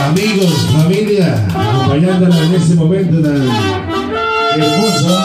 amigos, familia, acompañándonos en este momento tan hermoso.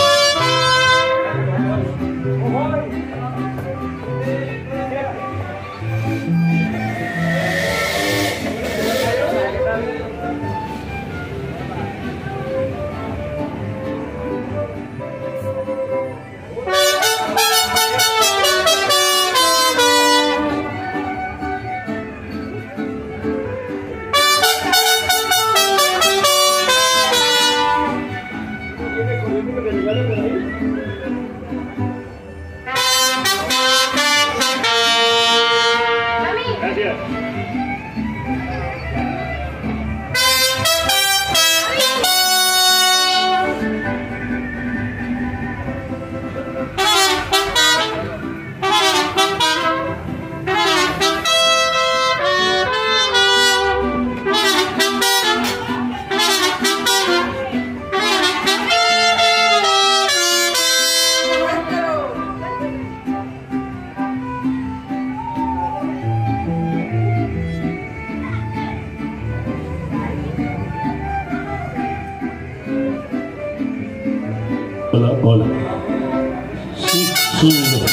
Hola, hola. Sí, súbelo.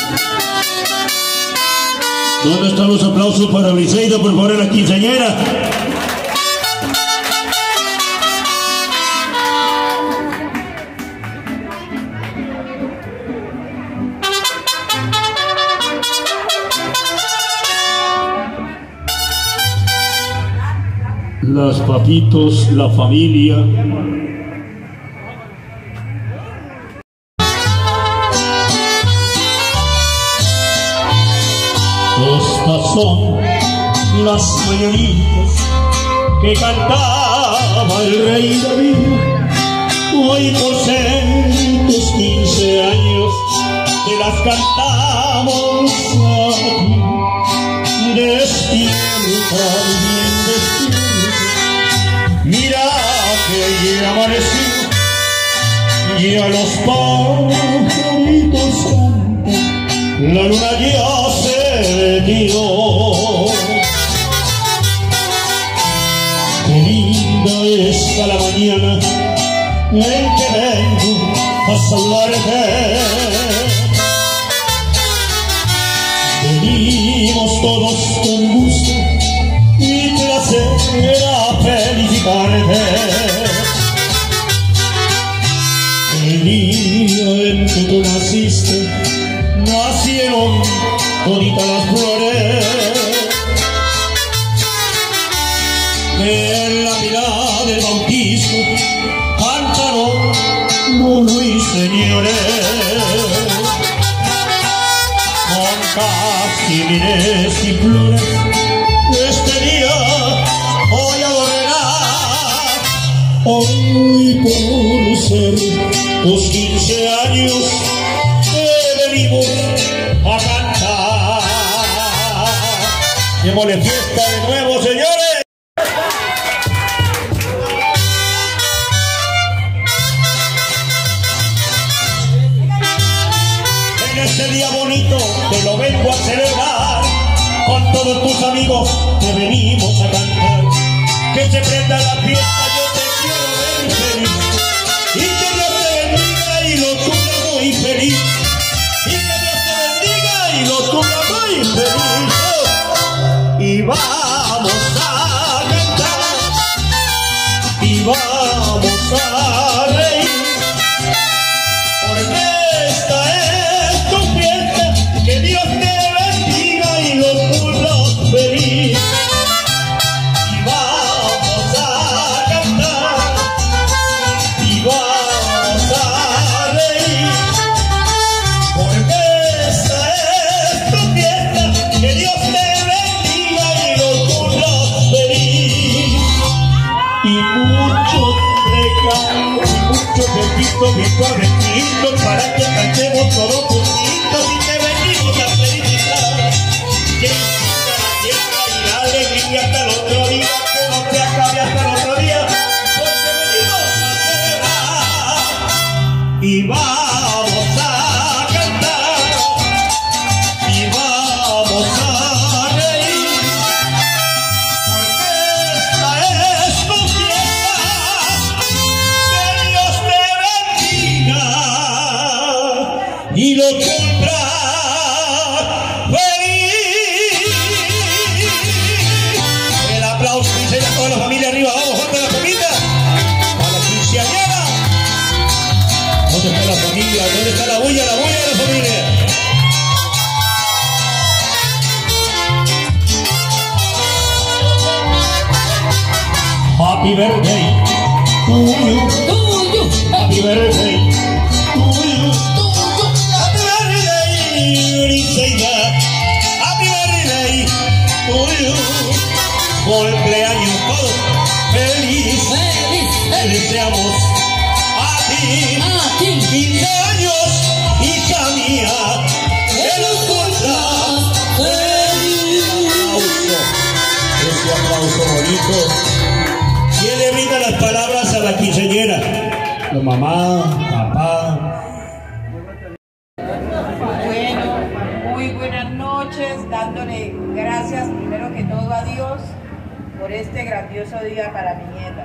¿Dónde están los aplausos para Briseida, por favor, la quinceañera? Las papitos, la familia. Estas son las mañanitas que cantaba el rey David. Hoy por ser tus 15 años te las cantamos a ti. Despierta, bien despierta, mira que ya amaneció, ya los pajaritos cantan, la luna ya se metió. Qué linda está la mañana en que vengo a saludarte. Venimos todos con gusto y placer a felicitarte. El día en que tú naciste, nacieron toditas las flores. En la mirada del bautismo cantaron los ruiseñores. Con jazmines y flores este día voy a adornar. Hoy por ser tus 15 años te venimos a cantar. Démosle fiesta de nuevo, señores. En este día bonito te lo vengo a celebrar. Con todos tus amigos te venimos a cantar. Que se prenda la fiesta, yo te quiero ver feliz. Y que Dios te bendiga y lo cumpla muy feliz. Y que Dios te bendiga y lo cumpla muy feliz. Y vamos a cantar, y vamos a reír, porque esta es tu fiesta. Que Dios te bendiga y lo cumpla feliz. Y vamos a cantar, y vamos a reír, porque esta es tu fiesta. Que Dios te bendiga y lo cumpla feliz. Y mucho regalo y mucho besito, mi suavecito, para que cantemos todos juntitos y te venimos a felicitar. Que siga la fiesta y la alegría hasta el otro día, que no se acabe hasta el otro día, porque venimos a celebrar. Y vamos a cantar, y vamos a reír, porque esta es Happy birthday to you. Happy birthday to you. Happy birthday, Briseida. Happy birthday to you. Cumpleaños todos feliz. Te deseamos a ti 15 años, hija mía. Que los cumplas feliz. Ese aplauso bonito. ¿Quién le brinda las palabras a la quinceañera? La mamá, papá. Bueno, muy buenas noches, dándole gracias primero que todo a Dios por este grandioso día para mi nieta.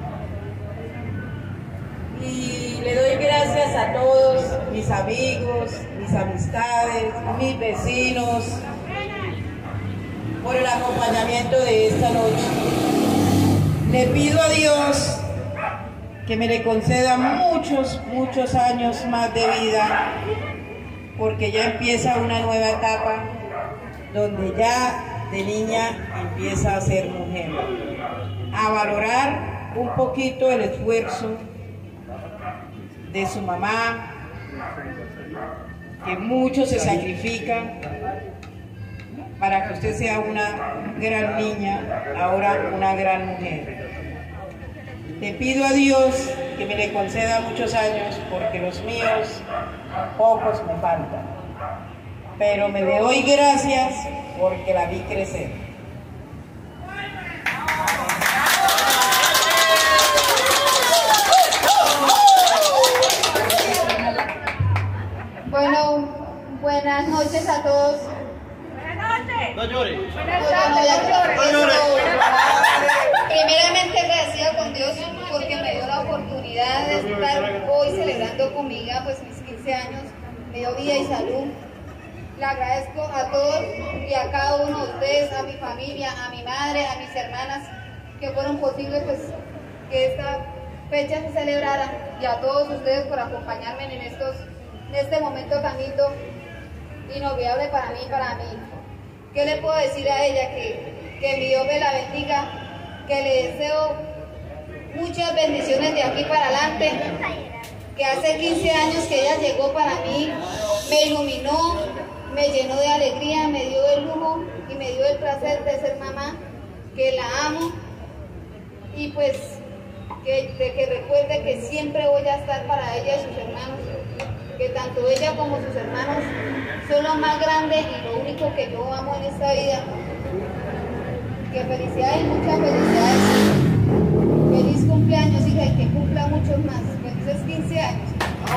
Y le doy gracias a todos mis amigos, mis amistades, mis vecinos, por el acompañamiento de esta noche. Le pido a Dios que me le conceda muchos años más de vida, porque ya empieza una nueva etapa donde ya de niña empieza a ser mujer, a valorar un poquito el esfuerzo de su mamá, que mucho se sacrifica para que usted sea una gran niña, ahora una gran mujer. Le pido a Dios que me le conceda muchos años, porque los míos pocos me faltan. Pero me le doy gracias porque la vi crecer. Bueno, buenas noches a todos. No llore. Primeramente agradecida con Dios porque me dio la oportunidad de estar hoy celebrando con mi hija pues mis 15 años, me dio vida y salud. Le agradezco a todos y a cada uno de ustedes, a mi familia, a mi madre, a mis hermanas, que fueron posibles pues que esta fecha se celebrara, y a todos ustedes por acompañarme en este momento tan lindo, inolvidable para mí y para mí. ¿Qué le puedo decir a ella? Que mi Dios me la bendiga, que le deseo muchas bendiciones de aquí para adelante, que hace 15 años que ella llegó para mí, me iluminó, me llenó de alegría, me dio el lujo y me dio el placer de ser mamá, que la amo, y pues que recuerde que siempre voy a estar para ella y sus hermanos, que tanto ella como sus hermanos son los más grandes y lo único que yo amo en esta vida. Que felicidades, muchas felicidades. Feliz cumpleaños, hija, y que cumpla muchos más. Felices 15 años.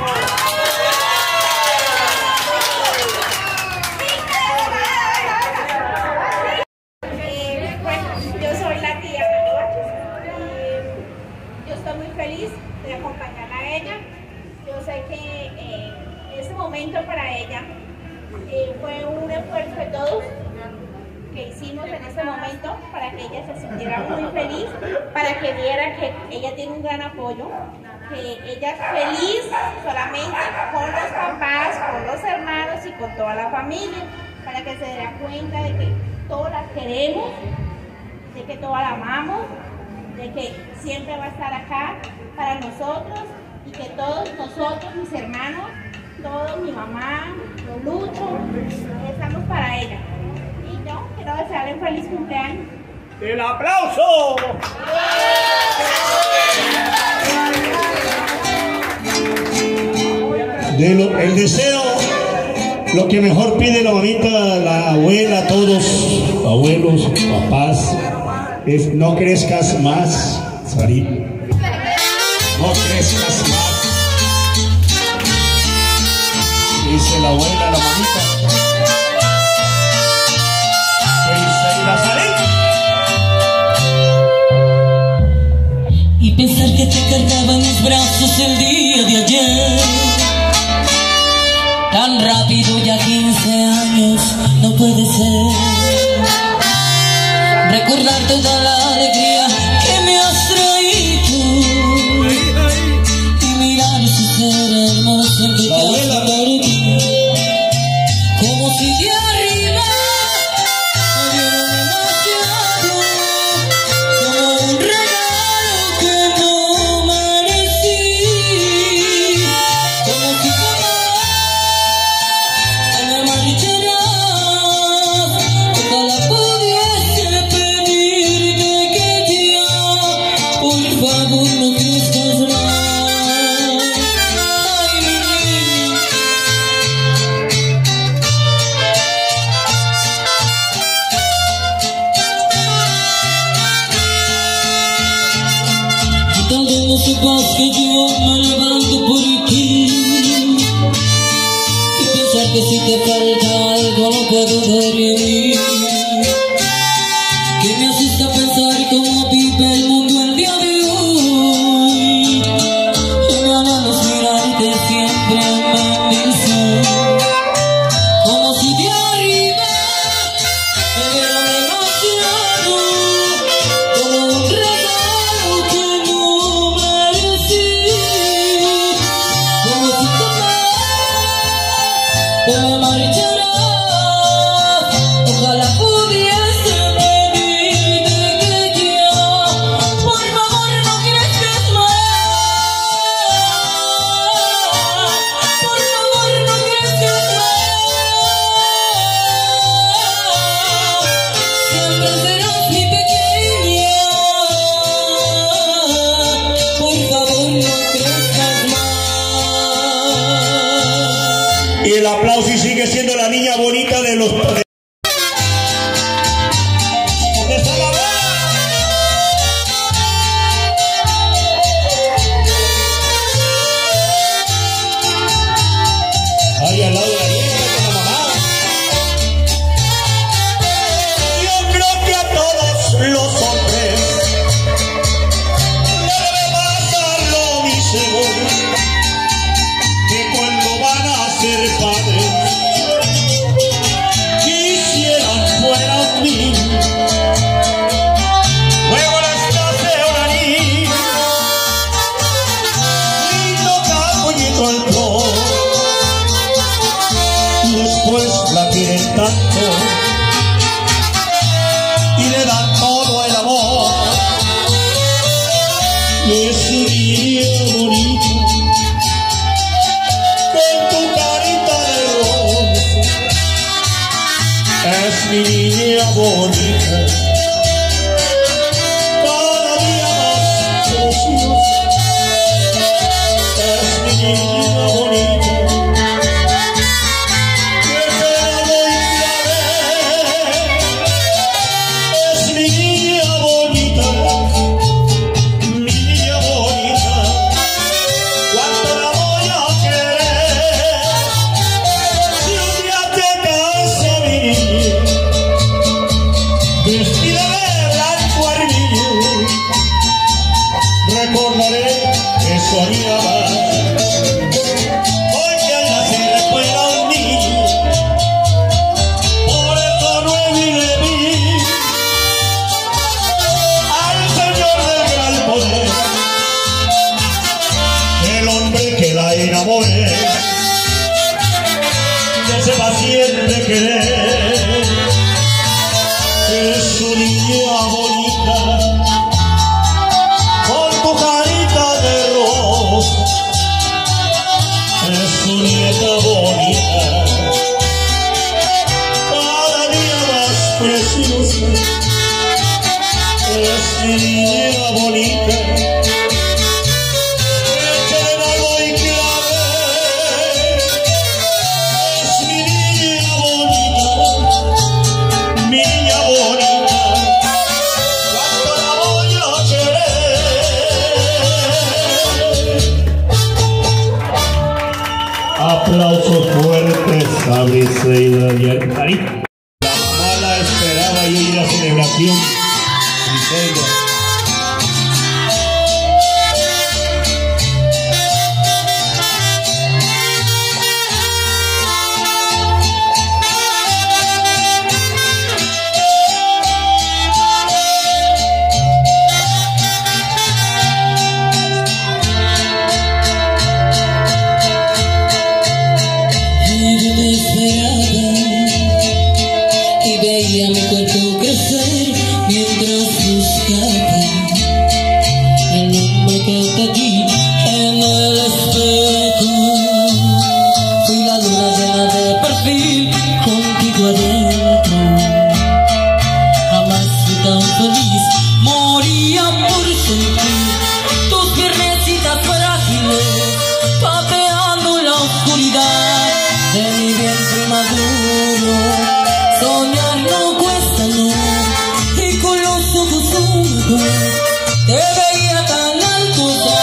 Yo soy la tía Manuel. Yo estoy muy feliz de acompañarla a ella. Yo sé que ese momento para ella fue un esfuerzo de todos que hicimos en ese momento para que ella se sintiera muy feliz, para que viera que ella tiene un gran apoyo, que ella es feliz solamente con los papás, con los hermanos y con toda la familia, para que se dé cuenta de que todos la queremos, de que todos la amamos, de que siempre va a estar acá para nosotros, y que todos nosotros, mis hermanos, todos, mi mamá, los Lucho, estamos para ella. Y yo quiero desearle un feliz cumpleaños. ¡El aplauso! El deseo, lo que mejor pide la mamita, la abuela, todos, abuelos, papás, es no crezcas más, Sarit. No crezcas más. Dice la abuela, la mamita. Y pensar que te cargaba en mis brazos el día de ayer, tan rápido, ya 15 años, no puede ser. Recordar toda la alegría que me has traído y mirar ese ser hermoso en que te has convertido, como si de arriba me dieron demasiado, como un regalo no sepas que yo me levanto por ti y pensar que si te falta algo no puedo dormir, que me asusta pensar cómo vive el mundo el día de hoy, que me anhelas mirarte siempre me dice como si de arriba me viera demasiado, como un regalo que no merecí, como si te me marcharás. Ojalá pudiese pedirte que ya, por favor no crezcas más, por favor no crezcas más, siempre serás mi pequeña, por favor no crezcas más. Y el aplauso y sigue siendo la niña bonita de los... Ahí al lado de la niña con la mamá. Yo creo que a todos los hombres debe pasar lo mismo, que cuando van a ser padres quisieran fueran mí. Luego les nace una niña, lindo capullito el flor, y después la quieren tanto y le dan todo el amor. Y es un niño bonito con tu carita de rosa, es mi niña bonita, cada día más preciosa, es mi niña bonita, que te la doy clave, es mi niña bonita, mi niña bonita, cuánto la voy a querer, si un día te casa mi niña, vestida de blanco armiño, recordaré que soñaba, hoy que al nacer fuera un niño, por eso no le vi al Señor del gran poder, el hombre que la enamore, de ese paciente querer, es su niña bonita, con tu carita de rosa, es su nieta bonita, cada día más preciosa, es mi niña bonita, que le doy clave, es mi niña bonita, mi niña bonita, cuánto la voy a querer. Aplausos fuertes a Briseida y a Cari. La mamá la esperaba y hoy la celebración. Briseida. Yo te esperaba y veía mi cuerpo crecer mientras buscaba el hombre que te di en el espejo. Fui la luna llena de perfil contigo adentro. Jamás fui tan feliz, moría por sentir tus piernecitas frágiles pateando en la oscuridad de mi vientre maduro. Soñar no cuesta, no, y con los ojos húmedos te veía tan alto.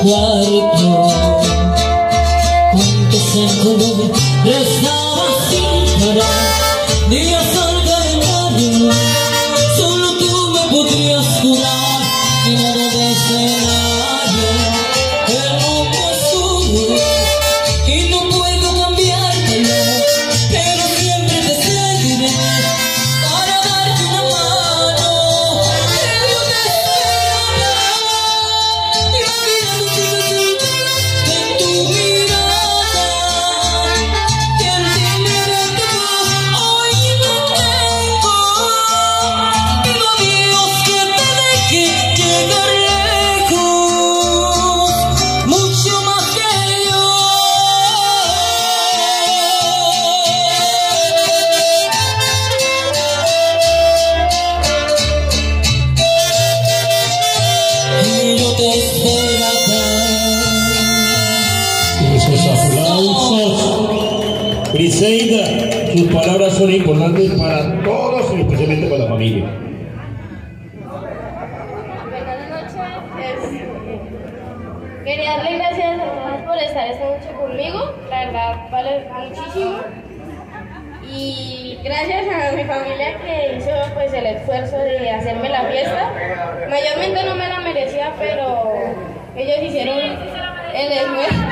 cuarto, juntos en color, rezaba sin parar, días al calendario, solo tú me podrías curar, mi modo de escenario, el mundo es tuyo, y no puedo cambiártelo, pero siempre te seguiré, para darte una mano, que yo te esperaré, y la vida lucida en tu mirada, y el dinero que tú hoy no tengo, pido a Dios que te deje llegar lejos, mucho más que yo. Y yo te espero acá. Esos aplausos. Briseida, sus palabras son importantes para todos y especialmente para la familia. Buenas noches. Quería darle gracias a todos por estar esta noche conmigo. La verdad vale muchísimo. Y gracias a mi familia que hizo pues el esfuerzo de hacerme la fiesta. Mayormente no me la merecía, pero ellos hicieron el esfuerzo.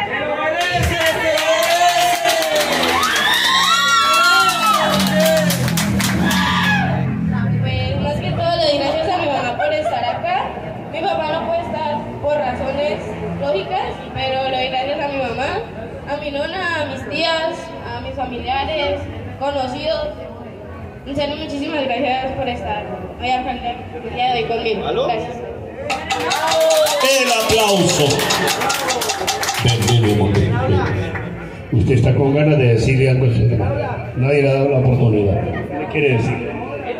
Pues más que todo le doy gracias a mi mamá por estar acá. Mi papá no puede estar por razones lógicas, pero le doy gracias a mi mamá, a mi nona, a mis tías, a mis familiares, conocidos. En serio, muchísimas gracias por estar hoy acá el día de hoy conmigo. Gracias. El aplauso. Usted está con ganas de decirle algo a su hermana. Nadie le ha dado la oportunidad. ¿Qué quiere decir?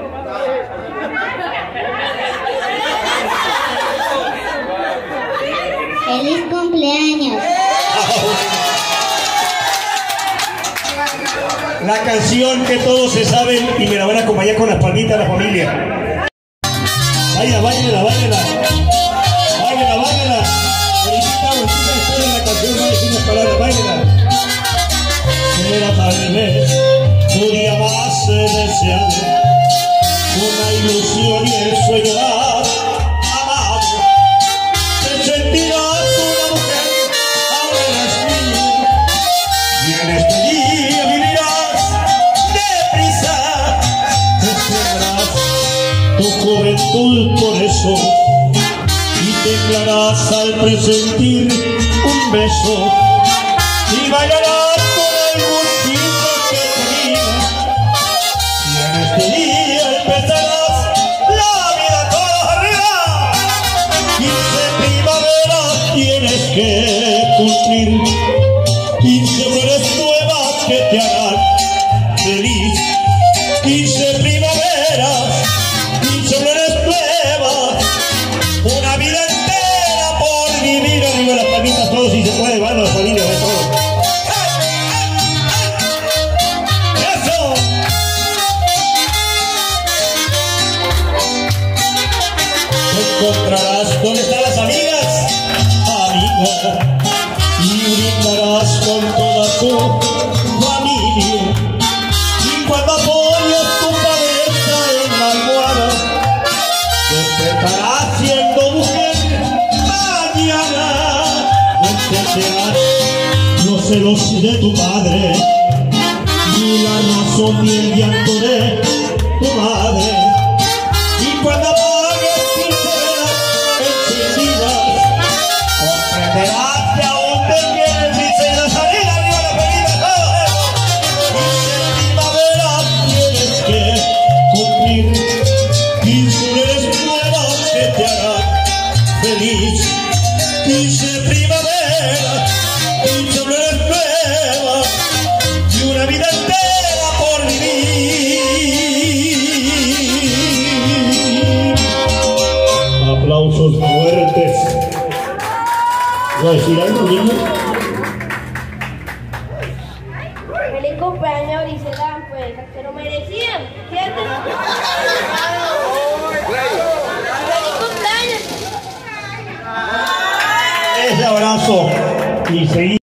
¡Feliz cumpleaños! La canción que todos se saben y me la van a acompañar con las palmitas de la familia. Báilala, báilala, báilala. Báilala, báilala. Felicita, bonita, después de la canción no decir las palabras, báilala. Era tal vez tu día más deseado, una ilusión y el sueño más amado. Te sentirás una mujer, ahora eres mía, y en este día vivirás deprisa. Esperarás tu juventud por eso, y temblarás al presentir un beso, y bailarás que cumplir 15 flores nuevas que te harán feliz, 15 primaveras, 15 flores nuevas, una vida entera por vivir. Arriba las palmitas todos si se puede, van las familias de todos. ¡Eso! Te encontrarás donde están las amigas y brindarás con toda tu familia, y cuando apoyes tu cabeza en la almohada despertarás siendo mujer mañana. No entenderás los celos de tu padre, ni la razón ni el llanto de tu madre, y cuando apagues tus velas encendidas comprenderás que aún te quieres Briseida salir arriba la película, todo eso. 15 primavera tienes que cumplir, 15 flores nuevas que te harán feliz, 15 primavera, 15 flores nuevas y una vida entera por vivir. Aplausos fuertes. ¿Va a decir algo, niño? Feliz cumpleaños, Briseida, pues se lo merecían, ¿cierto? ¡Feliz cumpleaños! y seguimos.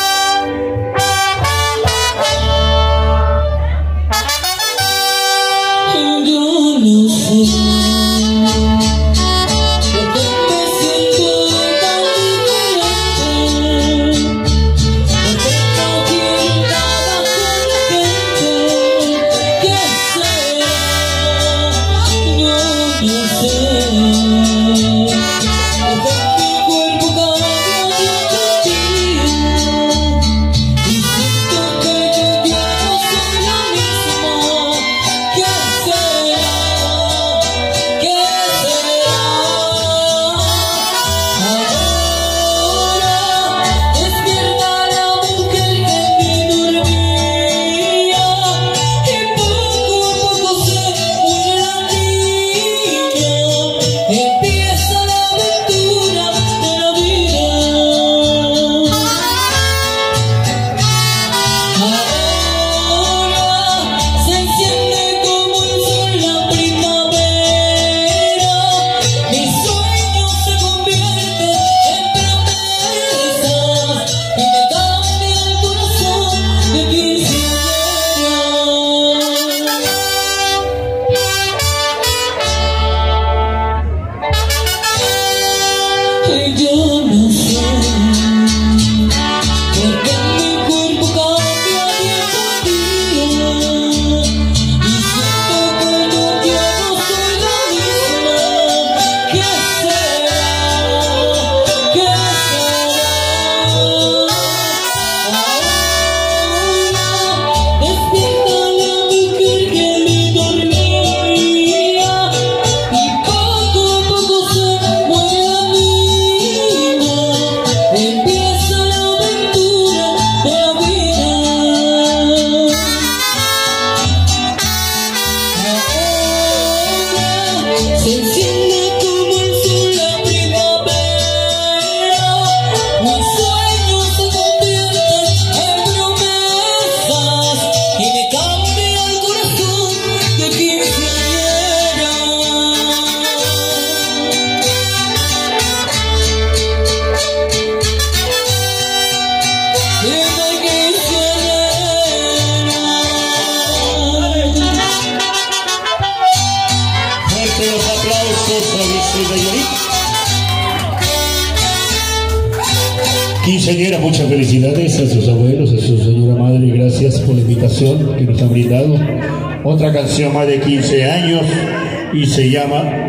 Quinceañera, muchas felicidades a sus abuelos, a su señora madre, gracias por la invitación que nos han brindado. Otra canción más de 15 años y se llama...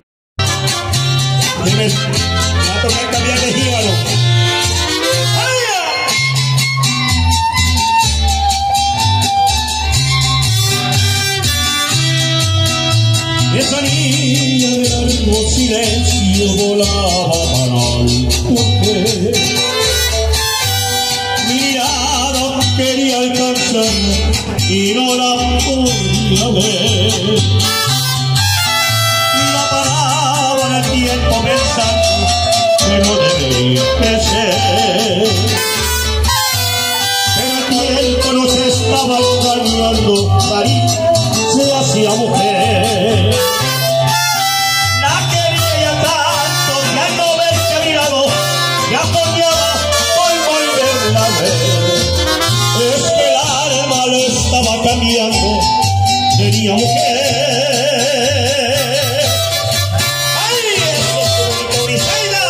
Me va a tocar cambiar de jíbaro. Esa niña de largo silencio volaba para alto. Mirada quería alcanzarla y no la podía ver. La paraba en el tiempo pensando que no debería crecer. Pero el tiempo nos estaba engañando, París se hacía mujer. La quería tanto que al no verse a mi lado ya soñaba por volverla a ver. Es que el alma le estaba cambiando de niña a mujer. ¡Ay, eso es como Briseida!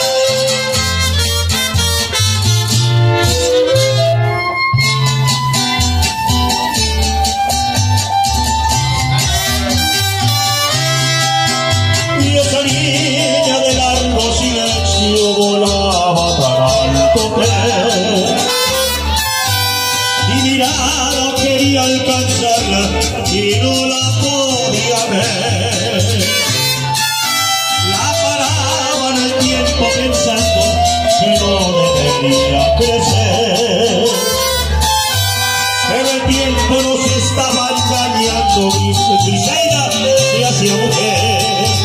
Y esa niña de largo silencio volaba tan alto y mirada quería alcanzarla y no la podía ver. La paraba en el tiempo pensando que no debería crecer. Pero el tiempo nos estaba engañando y Briseida se hacía mujer.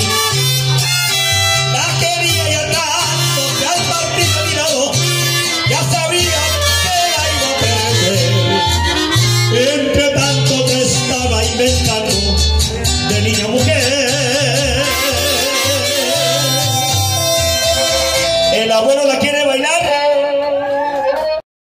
Entre tanto te estaba inventando de niña a mujer. El abuelo la quiere bailar.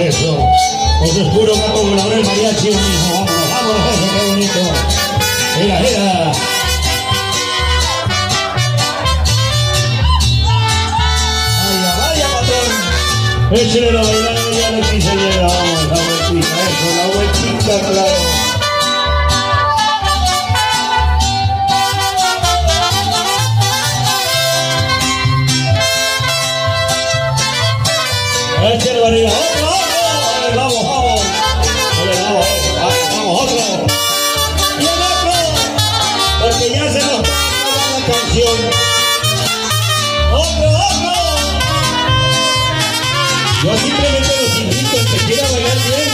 Eso. Eso es puro gato volador el mariachi, hijo. Vámonos, vámonos, eso, qué bonito. Mira, mira. Vaya, vaya, patrón. Échale la bailada, ya la quinceañera. Vamos, la vueltita, eso, la vueltita, claro. Échale barriga, otro, vamos, vamos. Vamos, otro. Y el otro, porque ya se nos va a acabar la canción. Otro. Yo simplemente los invito, el que quiera bailar bien.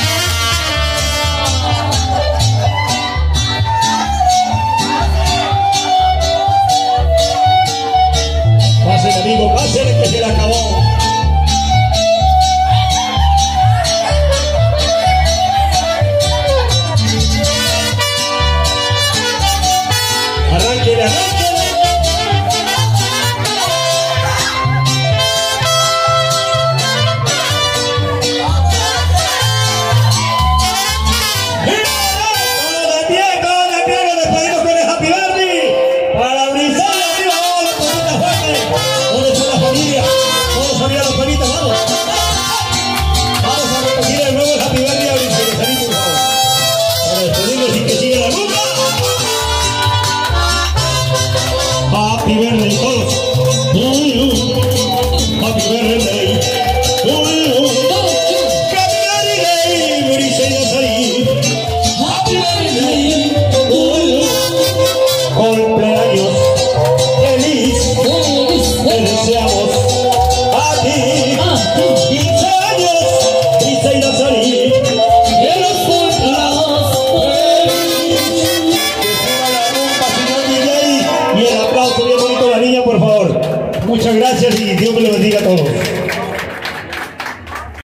Pásen, amigo, pásen, que se le acabó. Arranque. Happy birthday todos. Happy birthday. Happy birthday. Cumpleaños feliz. Te deseamos a ti. 15 años. Dice Nazarí. Que los cumplas feliz. Que suba la rumba, señor DJ. Y el aplauso bien bonito a la niña, por favor. Muchas gracias y Dios me lo bendiga a todos.